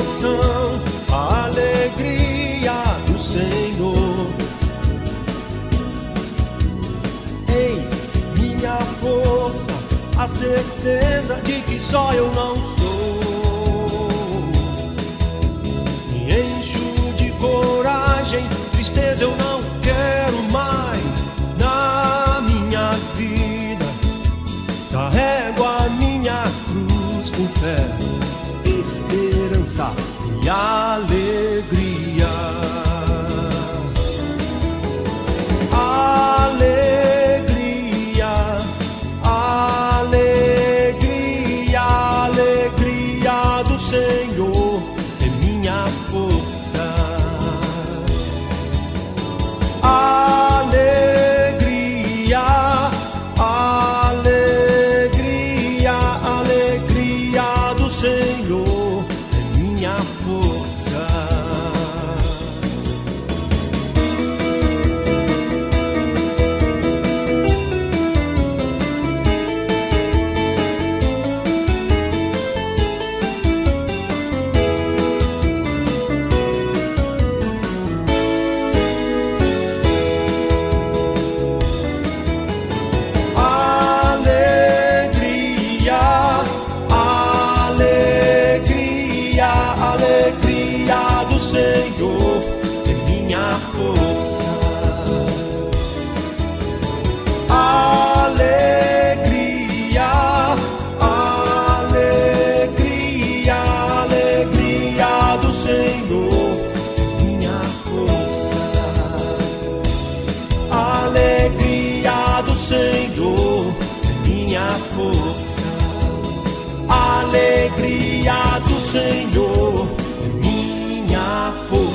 coração a alegria do Senhor. Eis minha força, a certeza de que só eu não sou. Me encho de coragem, tristeza eu não quero mais na minha vida. Carrego a minha cruz com fé, esperança e alegria. Alegria, alegria, alegria do Senhor é minha força. Alegria, alegria, alegria do Senhor é minha força. Alegria do Senhor é minha força. Alegria, alegria, alegria do Senhor é minha força. Alegria do Senhor é minha força. Alegria do Senhor é minha força.